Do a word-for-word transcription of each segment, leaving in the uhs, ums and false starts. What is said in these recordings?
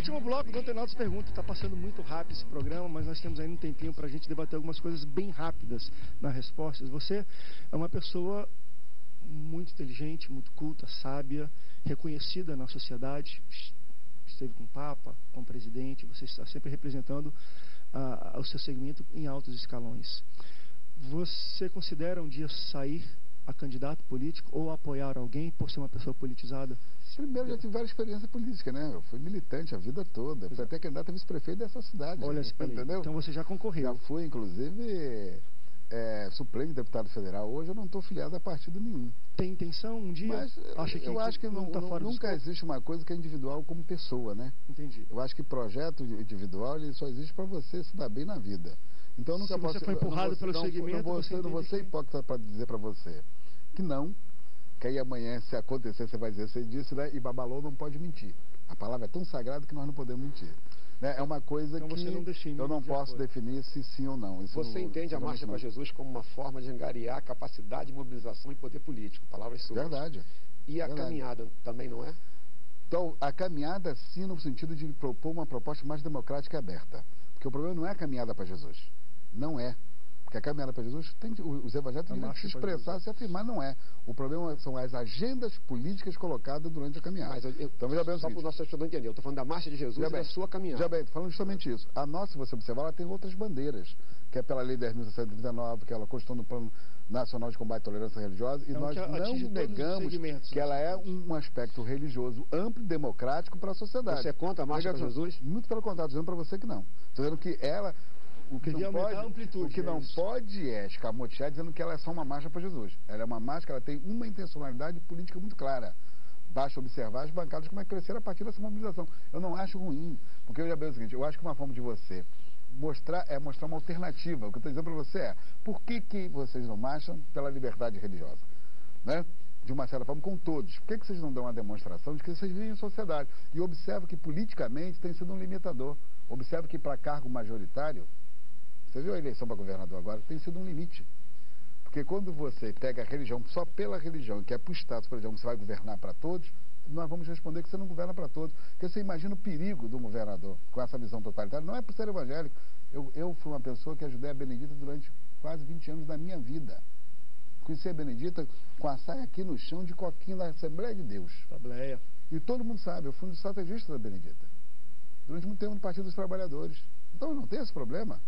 Último bloco do Internautas Pergunta. Está passando muito rápido esse programa, mas nós temos ainda um tempinho para a gente debater algumas coisas bem rápidas nas respostas. Você é uma pessoa muito inteligente, muito culta, sábia, reconhecida na sociedade. Esteve com o Papa, com o presidente, você está sempre representando uh, o seu segmento em altos escalões. Você considera um dia sair a candidato político ou apoiar alguém por ser uma pessoa politizada? Primeiro, já tive várias experiências políticas, né? Eu fui militante a vida toda. Fui até candidato a vice-prefeito dessa cidade. Olha, entendeu? Então você já concorreu. Já fui, inclusive, é, suplente deputado federal. Hoje eu não estou filiado a partido nenhum. Tem intenção um dia? Mas Acha que eu acho que não, tá não, fora nunca existe uma coisa que é individual como pessoa, né? Entendi. Eu acho que projeto individual ele só existe para você se dar bem na vida. Então eu nunca se posso... você foi empurrado não, pelo não, segmento, não vou, você ser, não vou ser hipócrita para dizer para você que não, que aí amanhã, se acontecer, você vai dizer, você disse, né? E Babalô não pode mentir. A palavra é tão sagrada que nós não podemos mentir. Né? É uma coisa então que você não define, eu não posso acordo. definir se sim ou não. Isso você não, entende a Marcha para Jesus como uma forma de angariar capacidade, mobilização e poder político. Palavras suas. Verdade. E a Verdade. caminhada também não é? Então, a caminhada sim no sentido de propor uma proposta mais democrática e aberta. Porque o problema não é a caminhada para Jesus. Não é. Porque a caminhada para Jesus, tem, os evangélicos têm que se expressar, se afirmar, não é. O problema são as agendas políticas colocadas durante a caminhada. Mas eu, eu, então, veja bem o só para o nosso estudante entender, eu estou falando da Marcha de Jesus e da sua caminhada. Já bem, estou falando justamente isso. A nossa, se você observar, ela tem outras bandeiras, que é pela Lei dez mil seiscentos e trinta e nove, que ela constou no Plano Nacional de Combate à Tolerância Religiosa, e então, nós não negamos que ela é um aspecto religioso amplo e democrático para a sociedade. Você é contra a Marcha para Jesus? Muito pelo contrário, dizendo para você que não. Estou dizendo que ela... O que, não pode, o que não pode é escamotear dizendo que ela é só uma marcha para Jesus. Ela é uma marcha que ela tem uma intencionalidade política muito clara. Basta observar as bancadas como é que cresceram a partir dessa mobilização. Eu não acho ruim, porque eu já vejo o seguinte, eu acho que uma forma de você mostrar é mostrar uma alternativa. O que eu estou dizendo para você é, por que, que vocês não marcham pela liberdade religiosa? Né? De uma certa forma, com todos. Por que, que vocês não dão uma demonstração de que vocês vivem em sociedade? E observa que politicamente tem sido um limitador. Observa que para cargo majoritário, você viu a eleição para governador agora? Tem sido um limite. Porque quando você pega a religião só pela religião, que é para o Estado, por exemplo, você vai governar para todos, nós vamos responder que você não governa para todos. Porque você imagina o perigo do governador com essa visão totalitária. Não é por ser evangélico. Eu, eu fui uma pessoa que ajudei a Benedita durante quase vinte anos da minha vida. Conheci a Benedita com a saia aqui no chão de coquinho na Assembleia de Deus. Assembleia. E todo mundo sabe, eu fui um dos estrategistas da Benedita. Durante muito tempo no Partido dos Trabalhadores. Então eu não tenho esse problema.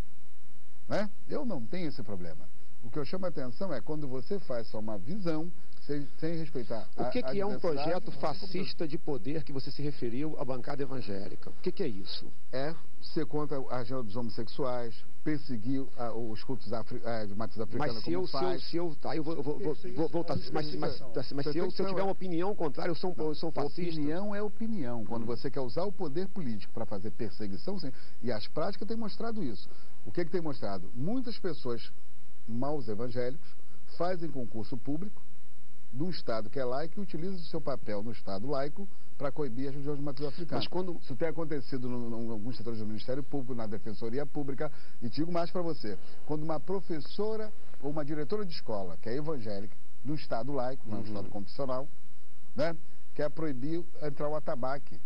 Né? Eu não tenho esse problema. O que eu chamo a atenção é quando você faz só uma visão sem, sem respeitar a O que, que é um projeto fascista de poder que você se referiu à bancada evangélica? O que, que é isso? É ser contra a agenda dos homossexuais, perseguir a, os cultos afri, a, de matriz africana mas se como eu, faz. Se eu, se eu, tá, eu vou, vou, vou, vou voltar. Mas, mas, mas, mas se, eu, se eu tiver uma opinião contrária, eu sou um, eu sou um fascista. Opinião é opinião. Quando hum. você quer usar o poder político para fazer perseguição, sim, e as práticas têm mostrado isso. O que, que tem mostrado? Muitas pessoas, maus evangélicos, fazem concurso público de um Estado que é laico e utiliza o seu papel no Estado laico para coibir as religiões de matriz africana. Mas quando... Isso tem acontecido em alguns setores do Ministério Público, na Defensoria Pública, e digo mais para você, quando uma professora ou uma diretora de escola, que é evangélica, no Estado laico, não é um uhum. Estado confessional, né, quer proibir entrar o atabaque,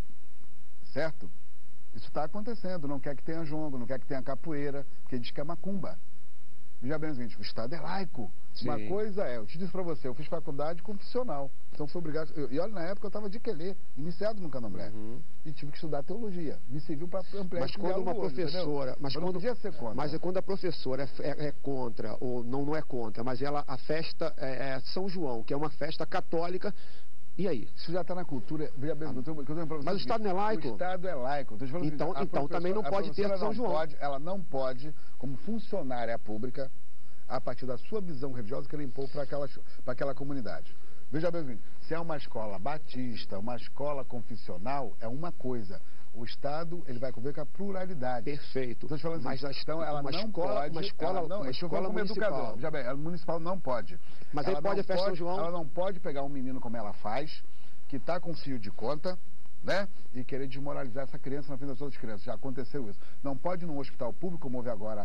certo? Isso está acontecendo, não quer que tenha jongo, não quer que tenha capoeira, porque diz que é macumba. Veja bem o seguinte, o Estado é laico. Sim. Uma coisa é, eu te disse para você, eu fiz faculdade confissional, então fui obrigado, eu, e olha, na época eu estava de quelê, iniciado no candomblé, uhum. e tive que estudar teologia, me serviu para ampliar. Mas quando uma olho, professora, mas quando, podia ser contra. Mas é quando a professora é, é, é contra, ou não, não é contra, mas ela, a festa é, é São João, que é uma festa católica. E aí? Isso já está na cultura. Veja bem, ah, eu tô, eu tô mas mas o Estado não é laico? O Estado é laico. Então, então também não pode ter São João. Pode, ela não pode, como funcionária pública, a partir da sua visão religiosa, querer impor para aquela, para aquela comunidade. Veja bem, se é uma escola batista, uma escola confissional, é uma coisa. O Estado, ele vai conviver com a pluralidade. Perfeito. Estou te falando mas assim, então ela uma não escola, pode... Uma escola, ela não, uma escola como municipal. Educador. Já bem, a municipal não pode. Mas ela aí pode a festa São João? Ela não pode pegar um menino como ela faz, que está com fio de conta, né? E querer desmoralizar essa criança na frente das outras crianças. Já aconteceu isso. Não pode ir num hospital público, como houve agora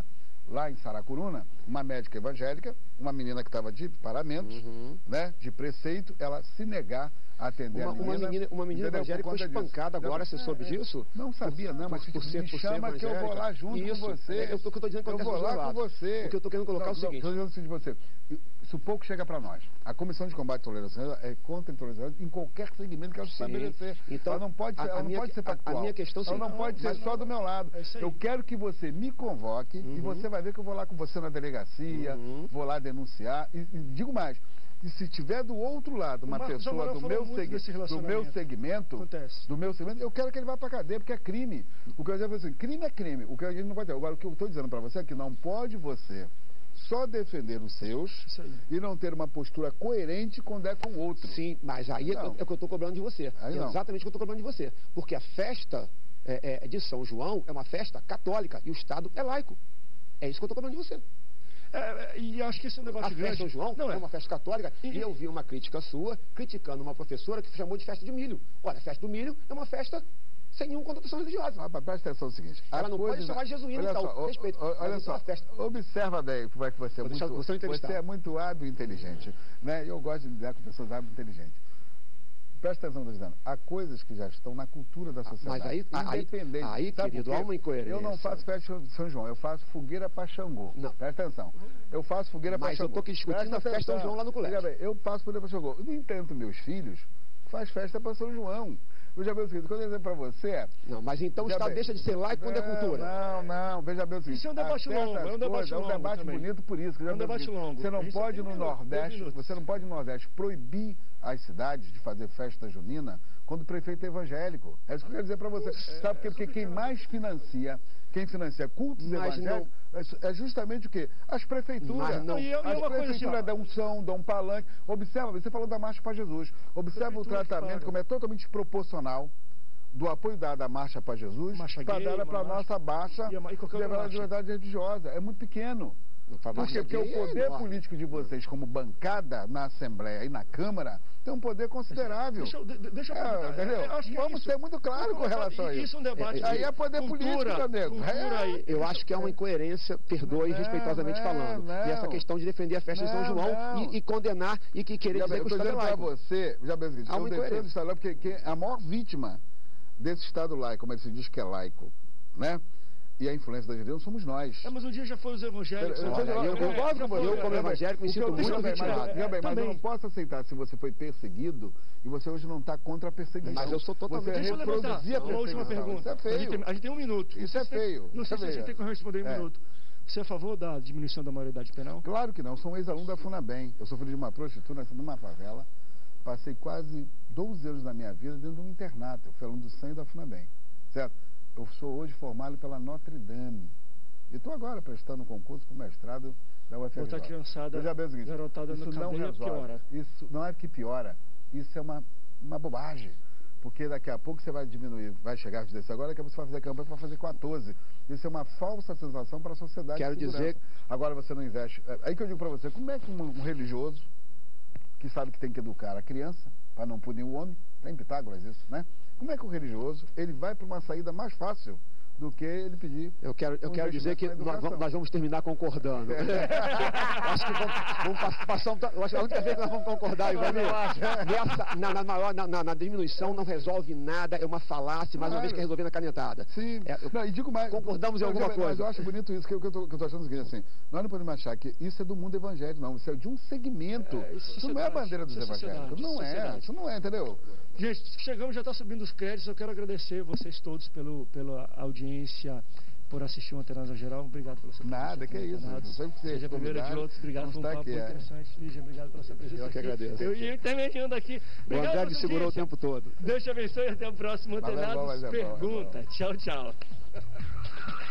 lá em Saracuruna, uma médica evangélica, uma menina que estava de paramento, uhum. né, de preceito, ela se negar a atender uma, a menina. Uma menina, uma menina evangélica foi espancada disso. Agora, você é, soube é, disso? Não sabia, não, mas por, por ser, me por chama ser que eu vou lá junto Isso. com você. É, eu estou dizendo que eu vou lá com você. O que eu estou querendo colocar não, é o seguinte. Estou dizendo assim de você. Isso pouco chega para nós. A Comissão de Combate à Intolerância é contra a intolerância em qualquer segmento que ela estabelecer. Então, ela não pode ser, a, ela não minha, pode ser factual. A, a minha questão ela não, não pode ser só do meu lado. É eu quero que você me convoque uhum. e você vai ver que eu vou lá com você na delegacia, uhum. vou lá denunciar. E, e digo mais, e se tiver do outro lado uma pessoa do meu, seg do meu segmento, Acontece. do meu segmento, eu quero que ele vá para cadeia, porque é crime. O que eu digo assim, crime é crime. O que a gente não pode ter. Agora, o que eu estou dizendo para você é que não pode você só defender os seus e não ter uma postura coerente quando é com o outro. Sim, mas aí não. é o que eu estou cobrando de você. É exatamente o que eu estou cobrando de você. Porque a festa é, é, de São João é uma festa católica e o Estado é laico. É isso que eu estou cobrando de você. É, e acho que esse é um debate a grande. Festa São João não é. é uma festa católica e... e eu vi uma crítica sua criticando uma professora que chamou de festa de milho. Olha, a festa do milho é uma festa sem nenhuma conotação religiosa. Ah, presta atenção no seguinte. Ela não pode chamar de jesuína e tal. Só, Respeito. O, olha só, festa. Observa bem como é que você é, muito, você, você é muito hábil e inteligente. Né? Eu gosto de lidar com pessoas hábeis e inteligentes. Presta atenção, estou dizendo. Há coisas que já estão na cultura da sociedade. Mas aí, independente. Aí, aí querido, há uma incoerência. Eu não faço festa de São João, eu faço fogueira para Xangô. Não. Presta atenção. Eu faço fogueira para Xangô. Mas eu estou aqui discutindo a festa de São João lá no colégio. Bem, eu faço fogueira para Xangô. No entanto, meus filhos fazem festa para São João. Eu já vejo o seguinte, quando eu dizer para você... Não, mas então o Estado bem, deixa de ser laico quando é cultura. Não, não, veja bem o seguinte... Isso é um debate longo, é um debate longo. É um debate também. bonito por isso. É um debate longo. Você não pode no Nordeste, você não pode no Nordeste proibir as cidades de fazer festa junina quando o prefeito é evangélico. É isso que eu quero dizer para você. É, Sabe por quê? Porque quem mais financia, quem financia cultos mas evangélicos, não... é justamente o quê? As prefeituras. Mas não. E, as e prefeituras dão unção, dão palanque. Observa, você falou da Marcha para Jesus. Observa o tratamento, como é totalmente desproporcional do apoio dado à Marcha para Jesus para dar para a nossa baixa de liberdade religiosa. É muito pequeno. Por quê? Porque o poder é político de vocês, como bancada na Assembleia e na Câmara, tem um poder considerável. Deixa eu, deixa eu é, entendeu? Eu acho que Vamos é ser muito claros com relação a isso. Isso é um debate. Aí é poder cultura, político, meu nego. É. Eu acho que é uma incoerência, perdoe não, respeitosamente não, falando. Não. E essa questão de defender a festa não, de São João e, e condenar e que querer já dizer bem, que o Estado é laico. Eu você, já bem, eu defendo o Estado laico porque a maior vítima desse Estado laico, como ele se diz que é laico, né? E a influência da igreja somos nós. É, mas um dia já foi os evangélicos. Eu, eu, eu concordo com você. Eu, como evangélico, me sinto muito vitimado. Mas, bem, mas eu não posso aceitar se você foi perseguido e você hoje não está contra a perseguição. Mas eu sou totalmente... Você reproduzir a perseguição. Uma última pergunta. Isso é feio. A gente, tem, a gente tem um minuto. Isso é feio. Não sei se você tem que responder em um é. minuto. Você é a favor da diminuição da maioridade penal? Claro que não. Eu sou um ex-aluno da FUNABEM. Eu sou filho de uma prostituta, nasci numa favela. Passei quase doze anos da minha vida dentro de um internato. Eu fui aluno do S E M da FUNABEM. Certo? Eu sou hoje formado pela Notre Dame. E estou agora prestando um concurso para o mestrado da U F R J. Outra criançada, garotada no cabelo piora. Isso não é que piora, isso é uma, uma bobagem. Porque daqui a pouco você vai diminuir, vai chegar a dezesseis agora, daqui a pouco você vai fazer campanha para fazer quatorze. Isso é uma falsa sensação para a sociedade. Quero dizer... Agora você não investe... Aí que eu digo para você, como é que um, um religioso, que sabe que tem que educar a criança, para não punir o homem, tem Pitágoras isso, né? Como é que o religioso, ele vai para uma saída mais fácil do que ele pedir. Eu quero, eu um quero dizer que nós vamos, nós vamos terminar concordando. Acho que vamos, vamos passar um, eu acho que a única vez que nós vamos concordar, Ivanir, nessa, na, na, maior, na, na, na diminuição não resolve nada, é uma falácia, mais claro. Uma vez que é resolver na canetada. Sim. É, eu, não, e digo mais, concordamos em alguma coisa. Mas eu acho bonito isso, que eu estou achando o seguinte, assim, nós não podemos achar que isso é do mundo evangélico, não, isso é de um segmento. É, isso, isso não é a bandeira dos evangélicos, não é, isso não é, entendeu? Gente, chegamos, já está subindo os créditos, eu quero agradecer vocês todos pelo, pela audiência, por assistir o Antenados Geral. Obrigado pela sua presença. Nada, que é isso. Seja a primeira de outros. Obrigado, foi um papo muito interessante. Lígia, obrigado pela sua presença. Eu que agradeço. Eu ia intermediando aqui. Obrigado, o André segurou o tempo todo. Deus te abençoe e até o próximo Antenados Pergunta. Tchau, tchau.